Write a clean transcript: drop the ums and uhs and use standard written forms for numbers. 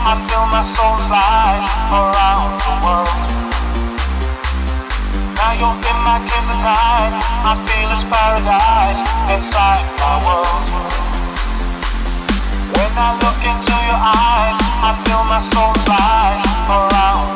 I feel my soul fly around the world. Now you're in my kiss tonight. I feel it's paradise inside my world. When I look into your eyes, I feel my soul fly around